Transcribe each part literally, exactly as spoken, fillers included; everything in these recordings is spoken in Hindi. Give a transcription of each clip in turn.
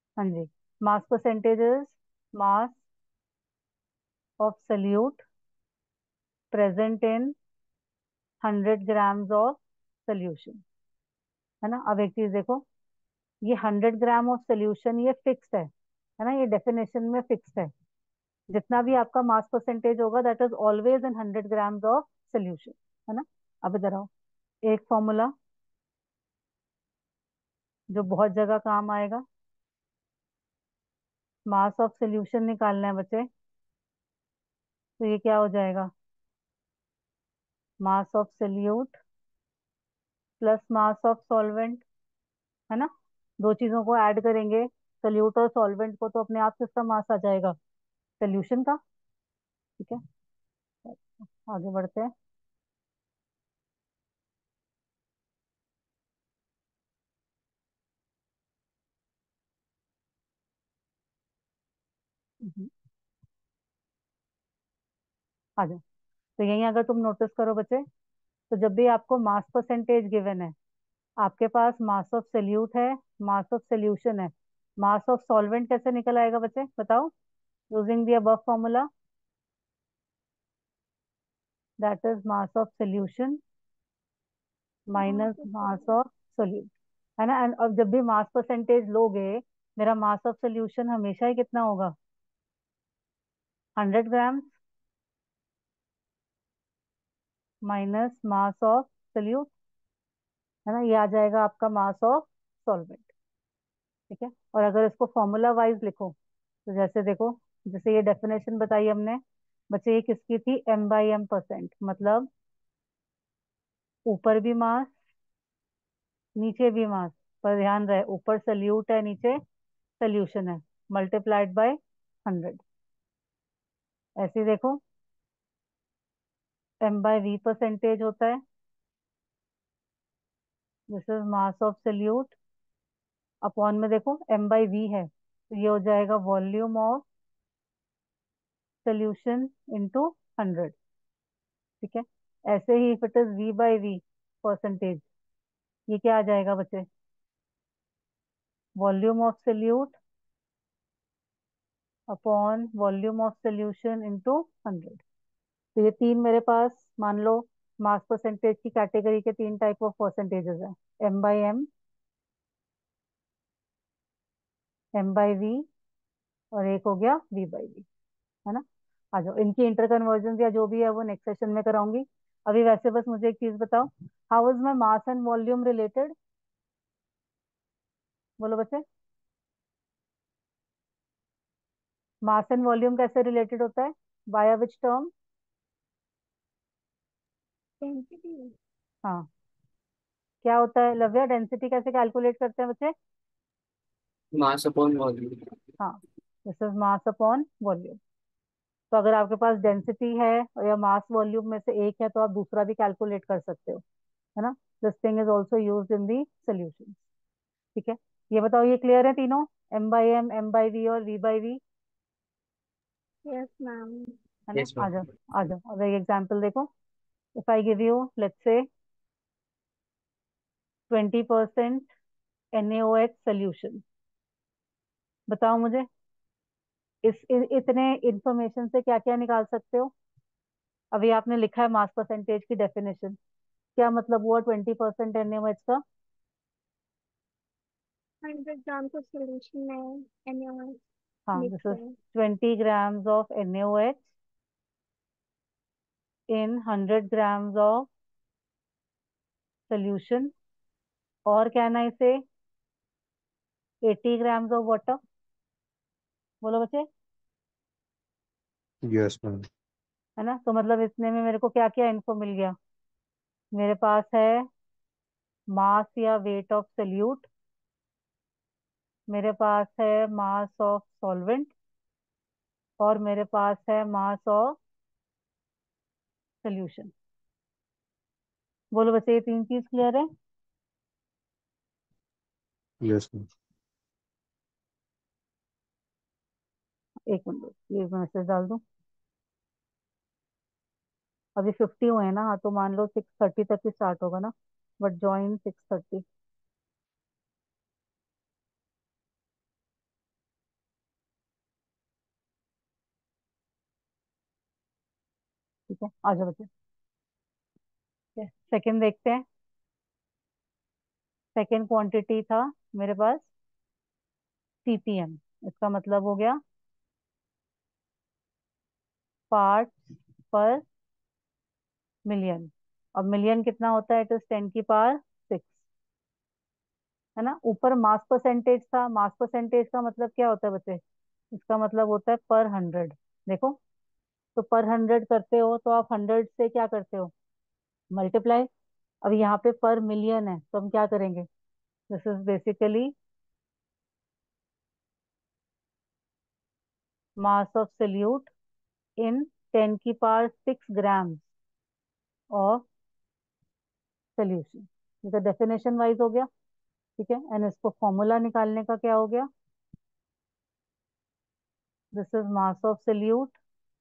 हाँ जी। Mass percentage is mass of solute present in hundred grams of solution. है ना। अब एक चीज देखो, ये हंड्रेड ग्राम ऑफ सोल्यूशन ये फिक्स्ड है है ना, ये डेफिनेशन में फिक्स्ड है। जितना भी आपका मास परसेंटेज होगा that is always in hundred grams of solution. है ना। अब इधर आओ, एक फॉर्मूला जो बहुत जगह काम आएगा। मास ऑफ सोल्यूशन निकालना है बच्चे, तो ये क्या हो जाएगा? Mass of solute plus mass of solvent. है ना। दो चीजों को ऐड करेंगे, सोल्यूट और सॉल्वेंट को, तो अपने आप से इसका मास आ जाएगा सोल्यूशन का। ठीक है, आगे बढ़ते हैं। हम्म, आ जाओ। तो यही अगर तुम नोटिस करो बच्चे, तो जब भी आपको मास परसेंटेज गिवन है, आपके पास मास ऑफ सोल्यूट है, मास ऑफ सोल्यूशन है, मास ऑफ सॉल्वेंट कैसे निकल आएगा बच्चे बताओ? Using the above formula, that is mass of solution minus mass of solute. है ना। एंड अब जब भी मास परसेंटेज लोगे, मेरा मास ऑफ सोल्यूशन हमेशा ही कितना होगा? Hundred grams, minus mass of solute. है ना, ये आ जाएगा आपका मास ऑफ सॉल्वेंट। ठीक है। और अगर इसको फॉर्मूला वाइज लिखो, तो जैसे देखो, जैसे ये डेफिनेशन बताई हमने बच्चे, ये किसकी थी? एम बाई एम परसेंट, मतलब ऊपर भी मास नीचे भी मास। पर ध्यान रहे, ऊपर सल्यूट है नीचे सोल्यूशन है, मल्टीप्लाइड बाय हंड्रेड। ऐसे ही देखो, एम बाय वी परसेंटेज होता है, this is mass of solute, upon में देखो एम बाई वी है, तो ये हो जाएगा volume of solution into hundred. ठीक है। ऐसे ही if it is V by V percentage, ये क्या आ जाएगा बच्चे? Volume of solute upon volume of solution into hundred. तो ये तीन मेरे पास, मान लो, मास परसेंटेज की कैटेगरी के तीन टाइप ऑफ परसेंटेजेस हैं, M by M, M by V, और एक हो गया वी बाई वी। है ना। आ जाओ, इनकी इंटर कन्वर्जन या जो भी है वो नेक्स्ट सेशन में कराऊंगी। अभी वैसे बस मुझे एक चीज बताओ, how is my mass and volume related? बोलो बच्चे, मास एंड वॉल्यूम कैसे रिलेटेड होता है? By which term? डेंसिटी। हाँ, क्या होता है लव्या? डेंसिटी कैसे कैलकुलेट करते हैं बच्चे? Mass upon volume. हाँ, this is mass upon volume. तो अगर आपके पास डेंसिटी है और या मास वॉल्यूम में से एक है, तो आप दूसरा भी कैलकुलेट कर सकते हो। है ना। This thing is also use in the solution. ठीक है। ये बताओ, ये क्लियर है तीनों? M by M, M by V और V by V. Yes ma'am. है ना। यस आ जाओ, मैम। आ जाओ, अब एक एग्जाम्पल देखो। If I give you let's say twenty percent N A O H solution, बताओ मुझे इस इ, इतने इंफॉर्मेशन से क्या क्या निकाल सकते हो? अभी आपने लिखा है मास परसेंटेज की डेफिनेशन, क्या मतलब हुआ twenty percent N A O H का? हंड्रेड ग्राम का सोल्यूशन में एन हाँ, मिक्स दिस इज है। Twenty grams of N A O H in hundred grams of solution, और क्या है ना इसे, एटी ग्राम्स ऑफ वाटर। बोलो बच्चे। Yes ma'am. है ना। तो मतलब इसने में मेरे को क्या क्या इन्फो मिल गया? मेरे पास है मास या वेट ऑफ सोल्यूट, मेरे पास है मास ऑफ सॉल्वेंट, और मेरे पास है मास ऑफ सोल्यूशन। बोलो बच्चे, ये तीन चीज क्लियर है? Yes ma'am. एक मिनट, ये मैसेज डाल दूं। अभी फिफ्टी हुए हैं ना, हाँ, तो मान लो सिक्स थर्टी तक ही स्टार्ट होगा ना, बट ज्वाइन सिक्स थर्टी। ठीक है, आ जाओ बच्चे। सेकंड देखते हैं। सेकंड क्वांटिटी था मेरे पास पीपीएम। इसका मतलब हो गया पार्ट्स पर मिलियन। अब मिलियन कितना होता है? इट इज टेन की पावर सिक्स, है ना। ऊपर मास परसेंटेज था। मास परसेंटेज का मतलब क्या होता है बच्चे? इसका मतलब होता है पर हंड्रेड। देखो, तो पर हंड्रेड करते हो तो आप हंड्रेड से क्या करते हो? मल्टीप्लाई। अब यहाँ पे पर मिलियन है तो हम क्या करेंगे? This is basically mass of solute in ten की power six gram of solution. ये तो डेफिनेशन वाइज हो गया। ठीक है, एंड इसको फॉर्मूला निकालने का क्या हो गया? This is mass of solute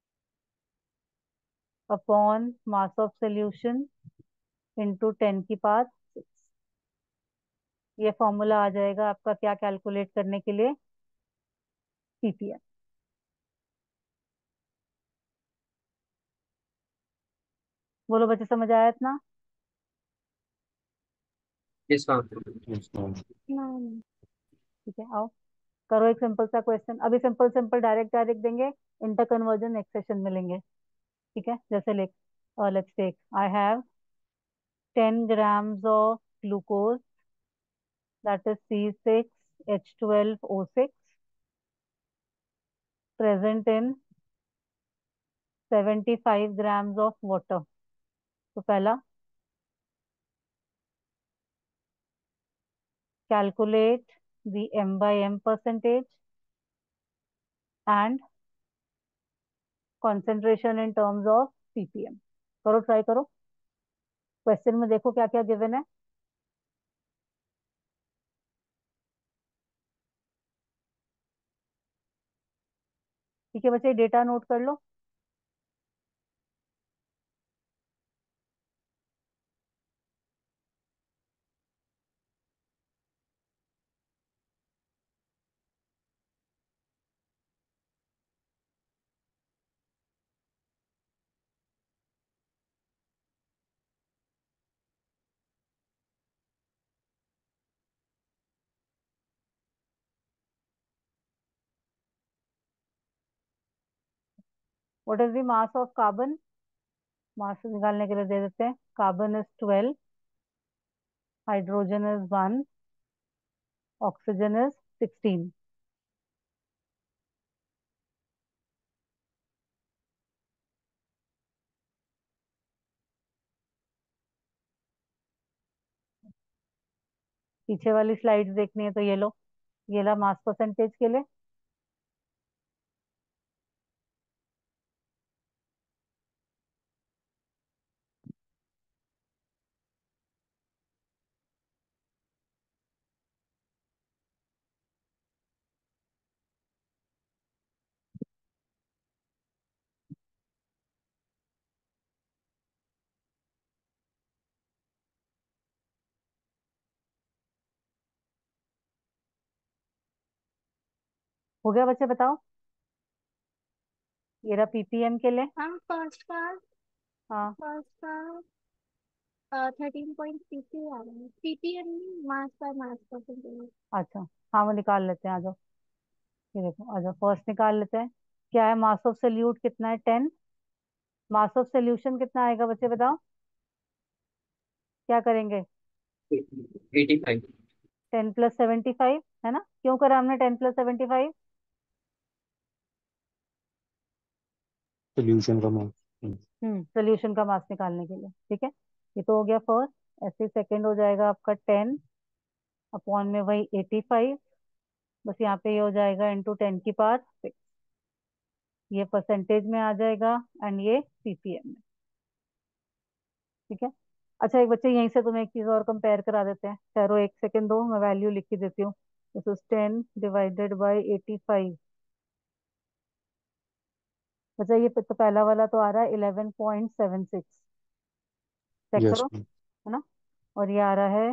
upon mass of solution into ten की पावर सिक्स। ये फॉर्मूला आ जाएगा आपका क्या कैलकुलेट करने के लिए? पीपीएम। बोलो बच्चे, समझ आया इतना? Yes, ma'am. Yes, ma'am. Ma'am. ठीक है, आओ करो एक सिंपल सा क्वेश्चन। अभी सिंपल सिंपल डायरेक्ट डायरेक्ट देंगे। इंटर कन्वर्जन नेक्स्ट सेशन में लेंगे। ठीक है, जैसे let let's take I have ten grams of glucose, that is C six H twelve O six, present in seventy-five grams of water. तो पहला calculate the m by m percentage and concentration in terms of ppm. करो, ट्राई करो। क्वेश्चन में देखो क्या क्या गिवन है। ठीक है बच्चे, डेटा नोट कर लो। What is the mass of carbon? Mass निकालने के लिए दे देते हैं। Carbon is twelve, hydrogen is one, oxygen is sixteen. पीछे वाली स्लाइड्स देखनी है तो ये लो, ये ला मास परसेंटेज के लिए। हो गया बच्चे, बताओ। ये रहा पीपीएम के लिए। मैम फर्स्ट का हाँ, फर्स्ट का थर्टीन पॉइंट थ्री थ्री आ रहा है। पीपीएम मास पर मास परसेंटेज। अच्छा। हाँ, वो निकाल लेते हैं, आ जाओ। ये देखो, आ जाओ, फर्स्ट निकाल लेते हैं। क्या है? मास ऑफ सोल्यूट कितना है? टेन। मास ऑफ सोल्यूशन कितना आएगा बच्चे, बताओ। क्या करेंगे? Eighty five. Ten plus seventy five, है ना। क्यों करा हमने ten plus seventy five? Solution का मान। हम्म सोल्यूशन का मास निकालने के लिए। ठीक है, ये तो हो गया फर्स्ट। ऐसे सेकंड हो जाएगा आपका टेन अपॉन में वही एटी फाइव। बस यहाँ पे ये हो जाएगा इंटू टेन की पावर सिक्स। ये परसेंटेज में आ जाएगा एंड ये पीपीएम में। ठीक है। अच्छा, एक बच्चे यहीं से तुम्हें एक चीज और कंपेयर करा देते हैं। ठहरो एक सेकंड दो, मैं वैल्यू लिख के देती हूँ। This is ten divided by eighty five. अच्छा, ये तो पहला वाला तो आ रहा है eleven point seven six. Check Yes, करो, ma'am. है ना। और ये आ रहा है,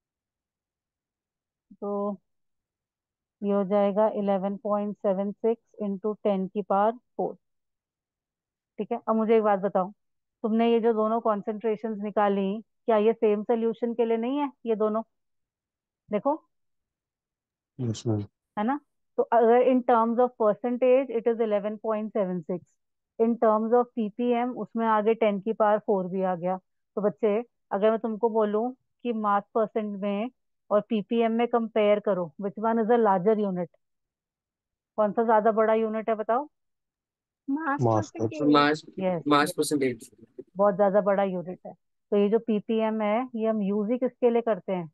तो ये हो जाएगा eleven point seven six into ten की पावर फोर। ठीक है, अब मुझे एक बात बताओ। तुमने ये जो दोनों कॉन्सेंट्रेशंस निकाली, क्या ये सेम सोल्यूशन के लिए नहीं है ये दोनों? देखो, यस मैम। है ना? तो अगर in terms of percentage it is eleven point seven six, in terms of ppm उसमें आगे टेन की पावर फोर भी आ गया। तो बच्चे, अगर मैं तुमको बोलूं कि मास परसेंट में और पीपीएम में कंपेयर करो, which one is a larger unit, कौन सा ज्यादा बड़ा यूनिट है बताओ? Mass mass percentage. Percent. Mass yes, mass percentage. बहुत ज्यादा बड़ा यूनिट है। तो ये जो पीपीएम है, ये हम यूज ही किसके लिए करते हैं?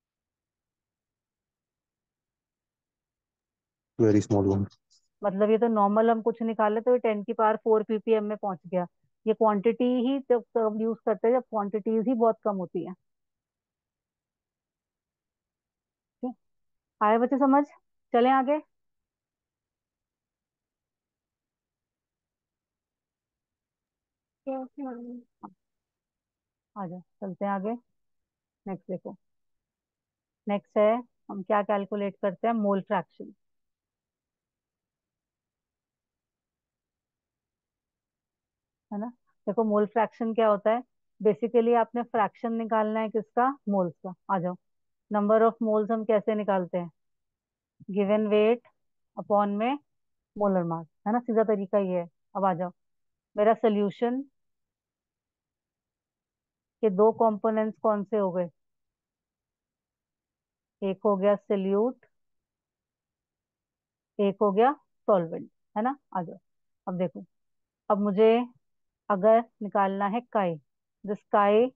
Very small one. मतलब ये तो नॉर्मल हम कुछ निकाले तो ये टेन की पावर फोर पीपीएम में पहुंच गया। ये क्वांटिटी ही जब तब यूज करते हैं जब क्वांटिटीज ही बहुत कम होती है। ठीक है? आए बच्चे समझ? चलें आगे। Yes ma'am. आ जाओ, चलते हैं आगे। नेक्स्ट देखो। नेक्स्ट है, हम क्या कैलकुलेट करते हैं? Mole fraction. है ना? देखो, मोल फ्रैक्शन क्या होता है? बेसिकली आपने फ्रैक्शन निकालना है किसका? मोल्स का। आ जाओ। नंबर ऑफ मोल्स हम कैसे निकालते हैं? गिवन वेट अपॉन में मोलर मास, है ना? सीधा तरीका ये है। अब आ जाओ, मेरा सोल्यूशन के दो कंपोनेंट्स कौन से हो गए? एक हो गया सोल्यूट, एक हो गया सॉल्वेंट। है ना? आ जाओ। अब देखो, अब मुझे अगर निकालना है काई, जिस काई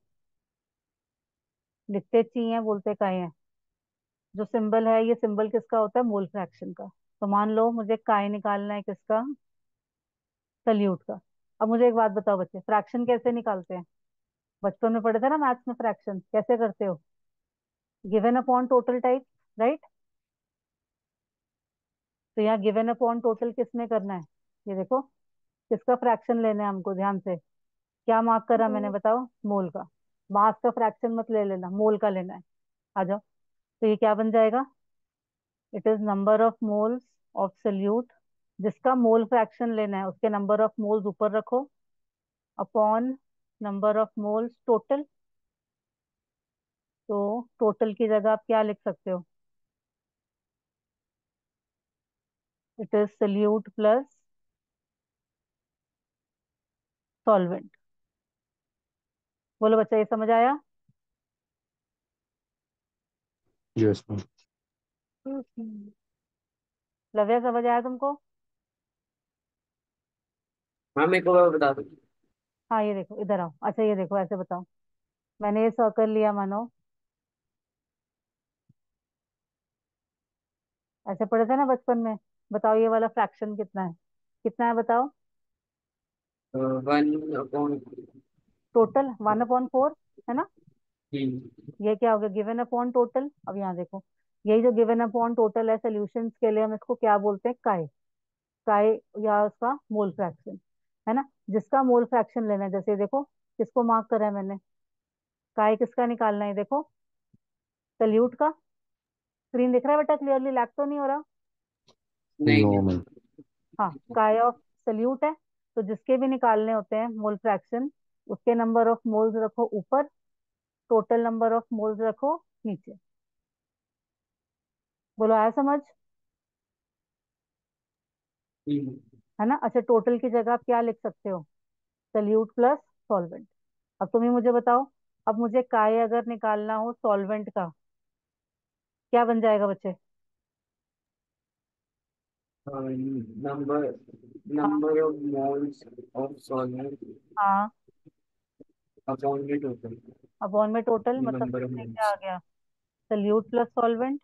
लिखते ची है बोलते काई है, जो सिंबल है ये सिंबल किसका होता है? मोल फ्रैक्शन का। तो मान लो मुझे काई निकालना है किसका? सोल्यूट का। अब मुझे एक बात बताओ बच्चे, फ्रैक्शन कैसे निकालते हैं? बचपन में पढ़े थे ना मैथ्स में, फ्रैक्शन कैसे करते हो? Given upon total type, right? तो यहाँ गिवन अपॉन टोटल किस में करना है? ये देखो, किसका फ्रैक्शन लेना है हमको, ध्यान से। क्या मार्क करा मैंने बताओ? मोल का। मास का फ्रैक्शन मत ले लेना, मोल का लेना है। आ जाओ। तो ये क्या बन जाएगा? It is number of moles of solute, जिसका मोल फ्रैक्शन लेना है उसके नंबर ऑफ मोल्स ऊपर रखो, upon number of moles total. तो टोटल की जगह आप क्या लिख सकते हो? It is solute plus solvent. बोलो बच्चा, ये समझ आया? Yes ma'am. लव्या, समझ आया तुमको? हाँ, मेरे को वो बता दो। हाँ, ये देखो, इधर आओ। अच्छा, ये देखो, ऐसे बताओ। मैंने ये सर्कल लिया, मानो ऐसे पढ़े थे ना बचपन में। बताओ ये वाला फ्रैक्शन कितना है? कितना है बताओ? One upon total one upon four, है ना? तीन। ये क्या हो गया? Given upon total. अब यहाँ देखो, यही जो गिवन अपॉन टोटल है सॉल्यूशंस के लिए, हम इसको क्या बोलते हैं? काय। काय, या उसका मोल फ्रैक्शन। है ना? जिसका मोल फ्रैक्शन लेना है, जैसे देखो किसको मार्क करा है मैंने, काय किसका निकालना है देखो, सल्यूट का। स्क्रीन दिख रहा है बेटा? क्लियरली लैग तो नहीं हो रहा? नहीं नो नहीं। मैम। हाँ, काय ऑफ सल्यूट है। तो जिसके भी निकालने होते हैं मोल फ्रैक्शन, उसके नंबर ऑफ मोल्स रखो ऊपर, टोटल नंबर ऑफ मोल्स रखो नीचे। बोलो, आया समझ? तीन। है ना? अच्छा, टोटल की जगह आप क्या लिख सकते हो? Solute plus solvent. अब तुम ही मुझे बताओ, अब मुझे काय अगर निकालना हो सॉल्वेंट का, क्या बन जाएगा बच्चे? नंबर हाँ, number of moles of solvent हाँ, अपॉन में टोटल अपॉन में टोटल, मतलब नंबर ऑफ ये क्या आ मोल्स। गया? Solute plus solvent.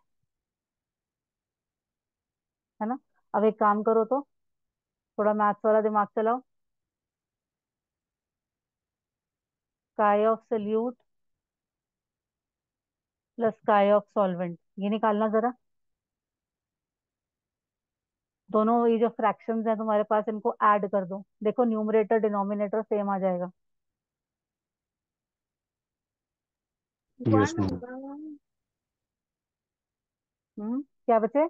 है ना? अब एक काम करो तो, थोड़ा मैथ्स वाला दिमाग चलाओ। Chi of solute plus chi of solvent, ये निकालना जरा। दोनों ये जो फ्रैक्शंस हैं तुम्हारे पास, इनको ऐड कर दो। देखो, न्यूमरेटर डिनोमिनेटर सेम आ जाएगा। Yes one ma'am. होगा। हम्म क्या बचे?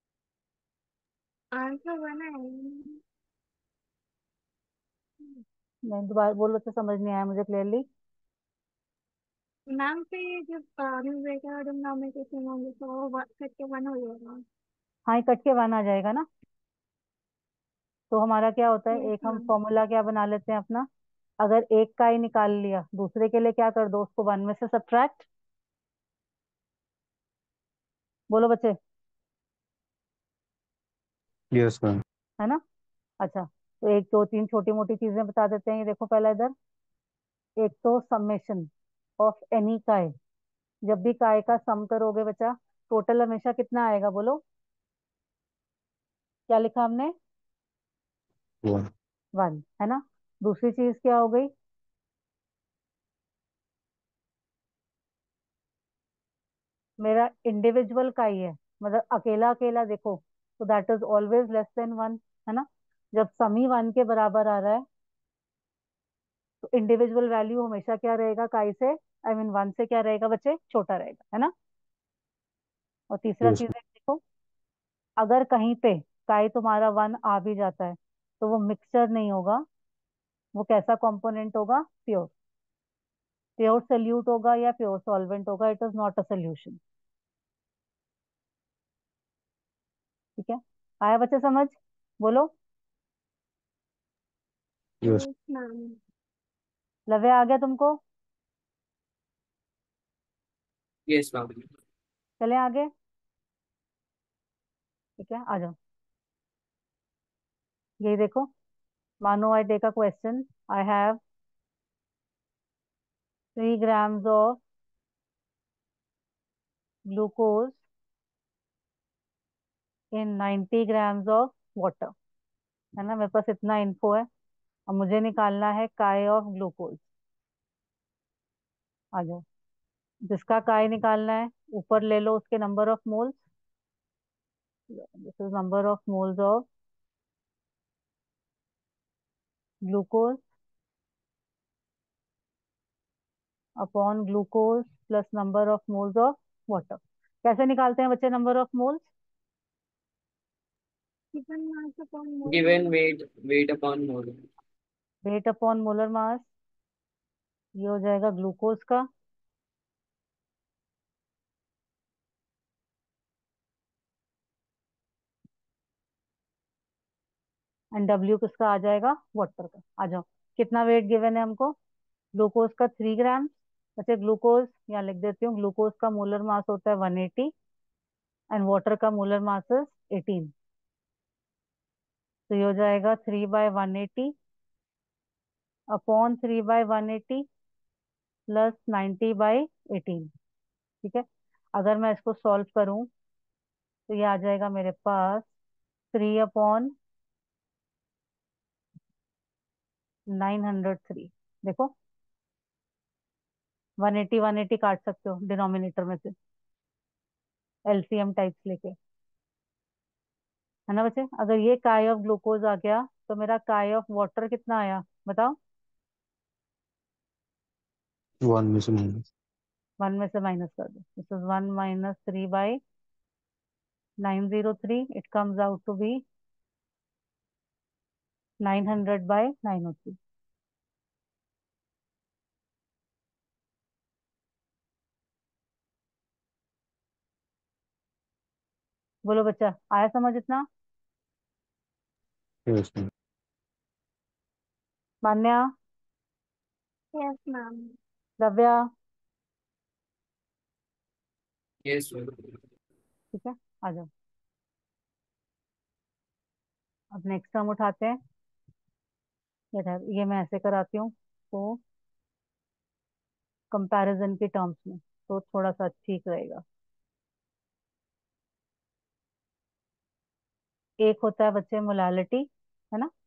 आंसर वन है। नहीं, दोबारा बोलो तो समझ नहीं आया मुझे क्लियरली। मैम पे जब न्यूमरेटर और डिनोमिनेटर होंगे तो वो कट के वन हो जाएगा। हाँ, ये कट के वन आ जाएगा ना। तो हमारा क्या होता है, यस एक हम मैम। फॉर्मूला क्या बना लेते हैं अपना। अगर एक का ही निकाल लिया, दूसरे के लिए क्या कर दो, उसको वन में से सब्ट्रैक्ट। बोलो बच्चे। Yes, ma'am. है ना। अच्छा, तो एक दो तीन छोटी मोटी चीजें बता देते हैं। ये देखो पहला इधर, एक तो समेशन ऑफ एनी काय। जब भी काय का सम करोगे बच्चा, टोटल हमेशा कितना आएगा, बोलो। क्या लिखा हमने? One. वन, है ना। दूसरी चीज क्या हो गई? मेरा इंडिविजुअल का ही है, मतलब अकेला अकेला देखो, तो that is always less than one, है ना। जब सम ही वन के बराबर आ रहा है, तो इंडिविजुअल वैल्यू हमेशा क्या रहेगा, काई से, आई मीन वन से क्या रहेगा बच्चे, छोटा रहेगा, है ना। और तीसरा Yes, चीज ma'am. है, देखो, अगर कहीं पे काई तुम्हारा वन आ भी जाता है, तो वो मिक्सचर नहीं होगा। वो कैसा कंपोनेंट होगा? प्योर। प्योर सोल्यूट होगा या प्योर सॉल्वेंट होगा, it is not a solution. ठीक है। आया बच्चे समझ? बोलो। Yes. Yes ma'am. लव्य आ गया तुमको? Yes, ma'am. चले आगे। ठीक है, आ जाओ। यही देखो, मानो I take a question, I have three grams of glucose in ninety grams of water. है ना, मेरे पास इतना इन्फो है। अब मुझे निकालना है काय ऑफ ग्लूकोज। आ जाओ। जिसका काय निकालना है, ऊपर ले लो उसके number of moles. This is number of moles of glucose upon glucose plus number of moles of water. कैसे निकालते हैं बच्चे number of moles? Given mass upon mole Given mass. weight, weight upon mole. Weight upon molar mass. ये हो जाएगा ग्लूकोज का, एंड डब्ल्यू किसका आ जाएगा, वाटर का। आ जाओ। कितना वेट गिवन है हमको? ग्लूकोज का थ्री ग्राम। बच्चे ग्लूकोज यहाँ लिख देती हूँ, ग्लूकोज का मोलर मास होता है वन एटी, एंड वाटर का मोलर मास इज एटीन। तो ये हो जाएगा three by one eighty upon three by one eighty plus ninety by eighteen. ठीक है। अगर मैं इसको सॉल्व करूं, तो ये आ जाएगा मेरे पास three upon, nine hundred three. देखो, वन एटी वन एटी काट सकते हो डिनोमिनेटर में से, एलसीएम टाइप्स लेके। है ना बच्चे। अगर ये काय ऑफ ग्लूकोज आ गया, तो मेरा काय ऑफ वाटर कितना आया, बताओ। One missing minus. वन में से माइनस कर दो। This is one minus three by nine zero three, it comes out to be nine hundred by nine o three. बोलो बच्चा, आया समझ इतना? Yes, ma'am. Manya, yes ma'am. Dravya, Yes, ma'am. ठीक है। आ जाओ। अब नेक्स्ट टर्म उठाते हैं। ये रहा- ये मैं ऐसे कराती हूँ, तो कंपैरिजन के टर्म्स में तो थोड़ा सा ठीक रहेगा। एक होता है बच्चे मोलालिटी, है ना।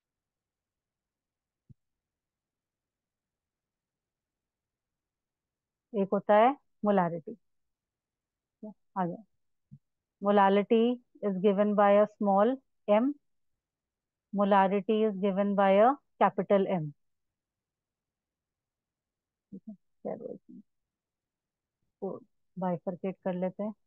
एक होता है मोलारिटी। आ जाओ। Molality is given by a small m, molarity is given by a capital M। ठीक है। चलो इसको बाइफरकेट कर लेते हैं।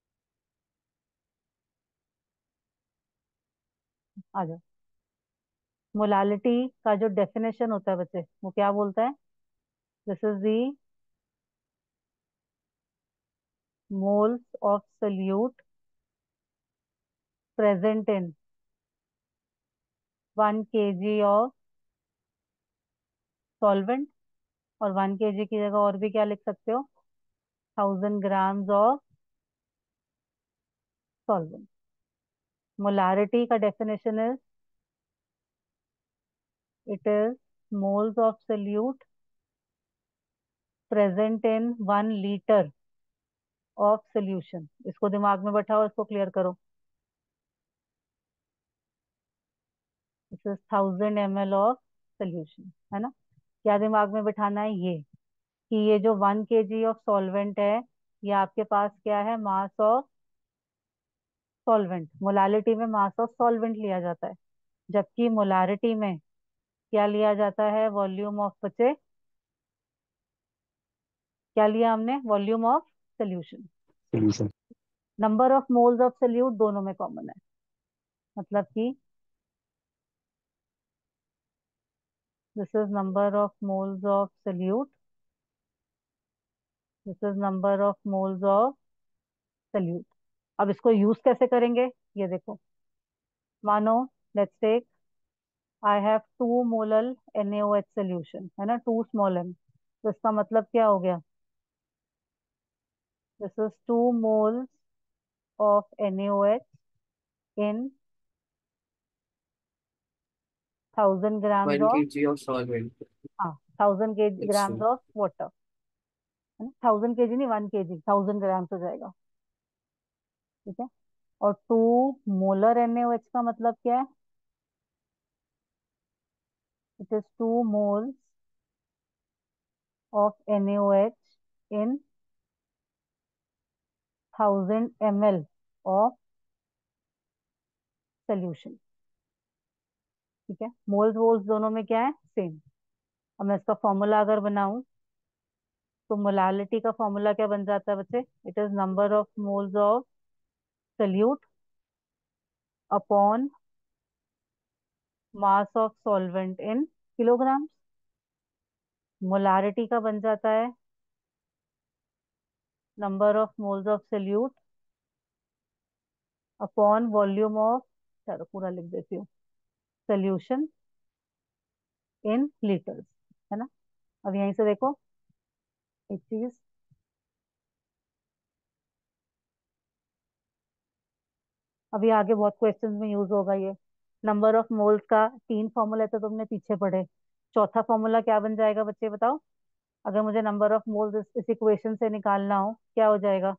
आ जाओ। मोलालिटी का जो डेफिनेशन होता है बच्चे, वो क्या बोलता है? This is the moles of solute present in one KG of solvent, और वन केजी की जगह और भी क्या लिख सकते हो? Thousand grams of solvent. Molarity का definition is, it is moles of solute present in one litre of solution. इसको दिमाग में बैठाओ, इसको क्लियर करो। This is thousand M L of solution, है ना? क्या दिमाग में बिठाना है? ये कि ये जो वन के जी ऑफ सॉल्वेंट है, ये आपके पास क्या है? मास ऑफ सॉल्वेंट। मोलालिटी में मास ऑफ सॉल्वेंट लिया जाता है, जबकि मोलारिटी में क्या लिया जाता है? वॉल्यूम ऑफ, बच्चे क्या लिया हमने? Volume of solution. Solution. Number of moles of solute दोनों में कॉमन है, मतलब कि this is number of moles of solute, this is number of moles of solute. अब इसको यूज कैसे करेंगे, ये देखो। मानो, let's take, I have two molar N A O H solution, है ना, टू स्मॉल एम। तो इसका मतलब क्या हो गया? This is two moles of N A O H in thousand grams one of, K G of solvent. हाँ, थाउजेंड के अच्छा। ग्राम्स ऑफ वाटर, है ना? थाउजेंड के जी नहीं, वन के जी, थाउजेंड ग्राम्स हो जाएगा, ठीक है। और two molar N A O H का मतलब क्या है? It is two moles of N A O H in thousand M L of solution, ठीक है। मोल्स वोल्स दोनों में क्या है? सेम। अब मैं इसका फॉर्मूला अगर बनाऊं, तो मोलालिटी का फॉर्मूला क्या बन जाता है बच्चे? It is number of moles of solute upon mass of solvent in kilogram. Molarity का बन जाता है number of moles of solute upon volume of, चलो पूरा लिख देती हूँ, सोल्यूशन इन लीटर्स, है ना। अब यहीं से देखो एक चीज, अभी आगे बहुत क्वेश्चंस में यूज होगा ये। नंबर ऑफ मोल्स का तीन फॉर्मूला तो तुमने पीछे पढ़े, चौथा फॉर्मूला क्या बन जाएगा बच्चे बताओ? अगर मुझे नंबर ऑफ मोल्स इस, इस इक्वेशन से निकालना हो, क्या हो जाएगा?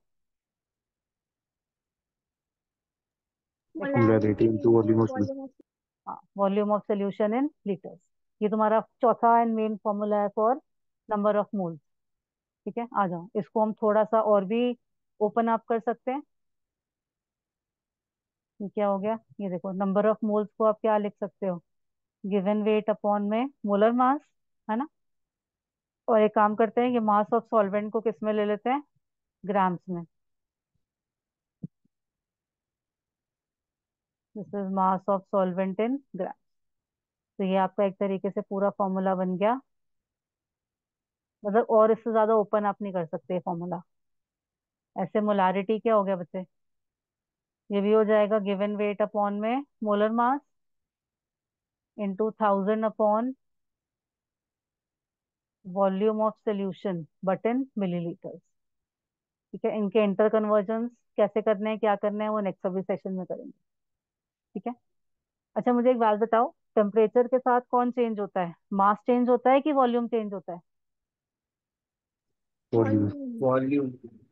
देखो, molarity Molarity into volume of solution. Volume of हाँ, volume of solution in litres. ये तुम्हारा चौथा एंड मेन फॉर्मूला है फॉर नंबर ऑफ मोल्स, ठीक है। आ जाओ, इसको हम थोड़ा सा और भी ओपन अप कर सकते हैं। ये क्या हो गया? ये देखो, नंबर ऑफ मोल्स को आप क्या लिख सकते हो? गिवन वेट अपॉन में मोलर मास, है ना। और एक काम करते हैं, ये मास ऑफ सॉल्वेंट को किस में ले लेते हैं? ग्राम्स में। This is mass of solvent in gram. तो ये आपका एक तरीके से पूरा फॉर्मूला बन गया, मतलब और इससे ज्यादा ओपन अप नहीं कर सकते फॉर्मूला। ऐसे मोलारिटी क्या हो गया बच्चे? ये भी हो जाएगा गिवन वेट अपॉन में molar mass into thousand upon volume of solution but in millilitres, ठीक है। इनके इंटर कन्वर्जन कैसे करने हैं, क्या करने हैं, वो नेक्स्ट अभी सेशन में करेंगे, ठीक है। अच्छा, मुझे एक बात बताओ, टेम्परेचर के साथ कौन चेंज होता है? मास चेंज होता है कि वॉल्यूम चेंज होता है? Volume. Volume volume.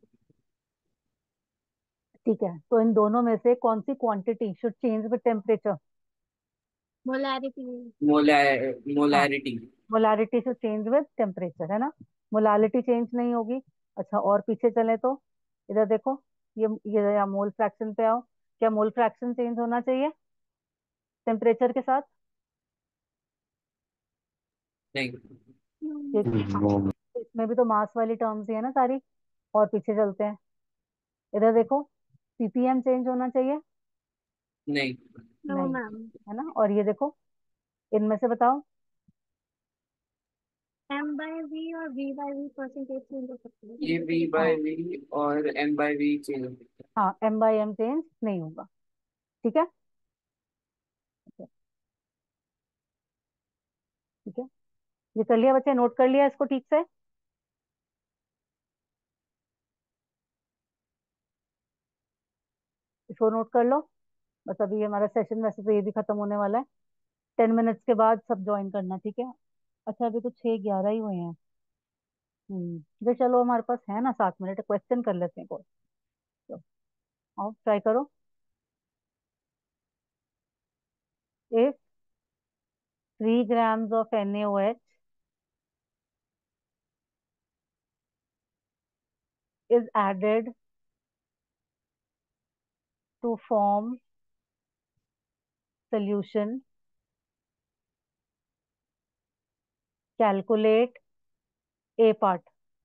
ठीक है, तो इन दोनों में से कौन सी quantity should change with temperature? Molarity मोला हाँ, molarity. Molarity should change with temperature, है ना। मोलालिटी चेंज नहीं होगी। अच्छा, और पीछे चले तो इधर देखो, ये ये या मोल फ्रैक्शन पे आओ। क्या मोल फ्रैक्शन चेंज होना चाहिए टेम्परेचर के साथ? नहीं। ये, हाँ, No. इसमें भी तो मास वाली टर्म्स ही है ना सारी। और पीछे चलते हैं, इधर देखो, पीपीएम चेंज होना चाहिए? नहीं। नो नहीं, मैम। है ना। और ये देखो, इनमें से बताओ। एम बाय वी और V by V percentage change हो सकती है। ये v बाय v और m बाय v चेंज हो सकता है। हाँ, एम बाई एम चेंज नहीं होगा। ठीक है, ठीक है। ये कर लिया बच्चे, नोट कर लिया इसको ठीक से। इसको नोट कर लो। बस अभी हमारा सेशन वैसे तो ये भी खत्म होने वाला है। टेन मिनट्स के बाद सब ज्वाइन करना, ठीक है। अच्छा, अभी तो छः ग्यारह ही हुए हैं। हम्म तो चलो, हमारे पास है ना सात मिनट, क्वेश्चन कर लेते हैं कोई। तो आओ ट्राई करो। If three grams of N A O H is added to form solution, calculate A part.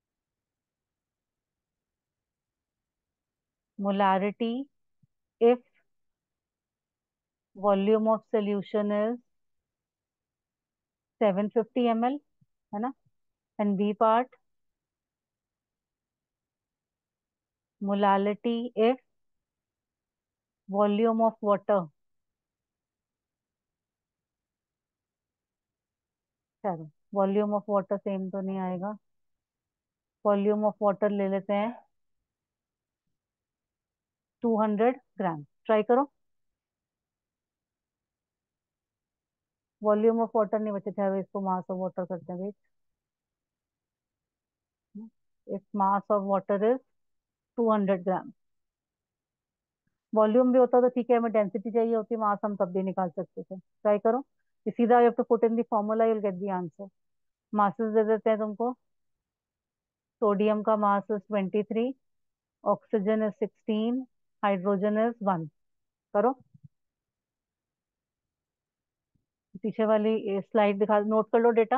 Molarity if volume of solution is seven fifty milliliters, है ना। And B part, molality if volume of water, चलो वॉल्यूम ऑफ वाटर सेम तो नहीं आएगा। वॉल्यूम ऑफ वाटर ले लेते हैं टू हंड्रेड ग्राम। ट्राई करो। वॉल्यूम ऑफ वाटर नहीं बचे थे, अभी इसको मास ऑफ वाटर करते हैं। If mass of water is two hundred gram, volume भी होता तो ठीक है, हमें डेंसिटी चाहिए होती, मास हम तब भी निकाल सकते थे। ट्राई करो। ये सीधा you have to put in the formula, you will get the answer. Masses दे देते हैं तुमको। सोडियम का mass is twenty three, oxygen is sixteen, hydrogen is one. करो। पीछे वाली स्लाइड दिखा, नोट कर लो डेटा।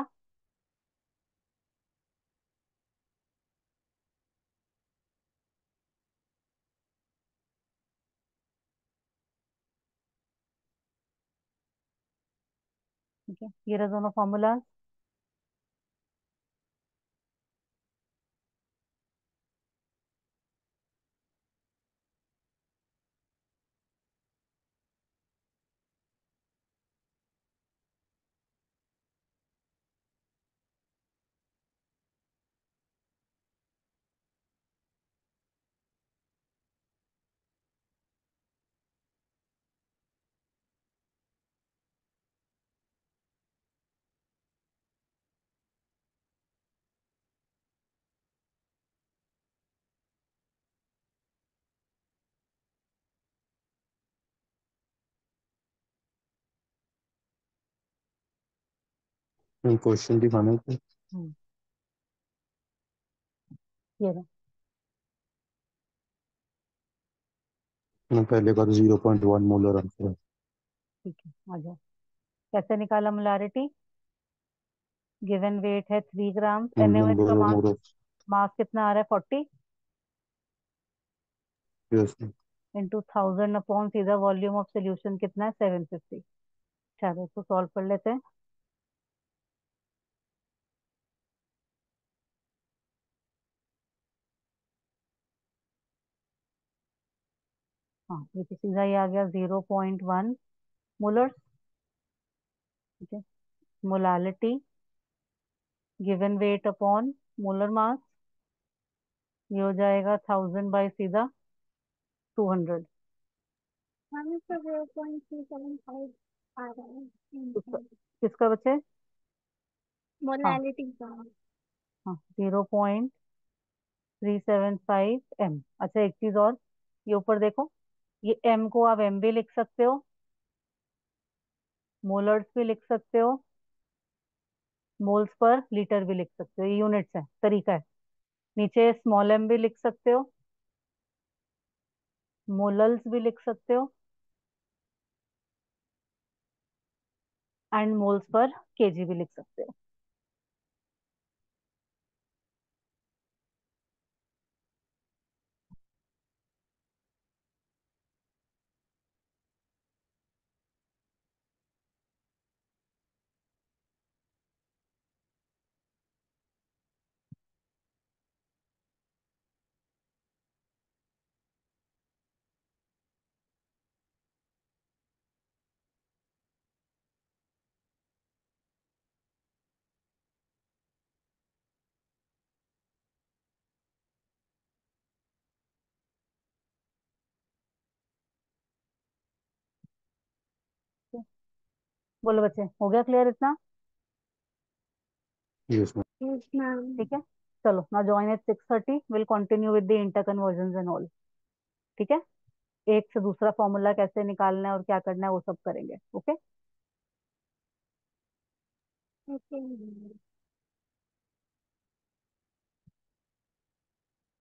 ठीक है, ये रहा दोनों फॉर्मूला। क्वेश्चन दिखाना है। हम्म, ये रहा। मैं पहले का तो zero point one molar answer है। ठीक है, आ जाओ। कैसे निकाला मोलारिटी। गिवन वेट है थ्री ग्राम, एनएच का number of mass, mole of mass कितना आ रहा है forty, yes. Into thousand upon सीधा वॉल्यूम ऑफ सोल्यूशन कितना है सेवन फिफ्टी। चलो इसको सॉल्व कर लेते हैं। हाँ, ये तो सीधा ही आ गया जीरो पॉइंट वन मोलर। ठीक है, molality given weight upon molar mass, ये हो जाएगा थाउजेंड बाई सीधा टू हंड्रेड। हम इसका zero point three seven five आ रहा किसका, है किसका बचे। हाँ, मोलालिटी का। हाँ, zero point three seven five M. अच्छा, एक चीज और, ये ऊपर देखो, ये एम को आप एम भी लिख सकते हो, मोलर्स भी लिख सकते हो, मोल्स पर लीटर भी लिख सकते हो, ये यूनिट्स है, तरीका है। नीचे स्मॉल एम भी लिख सकते हो, मोलल्स भी लिख सकते हो, एंड मोल्स पर केजी भी लिख सकते हो। बोलो बच्चे, हो गया क्लियर इतना? Yes, ma'am. Yes, ma'am. ठीक है, चलो ना join at six thirty, will continue with the interconversion and all. ठीक है, एक से दूसरा फॉर्मूला कैसे निकालना है और क्या करना है वो सब करेंगे। ओके। Okay, ma'am.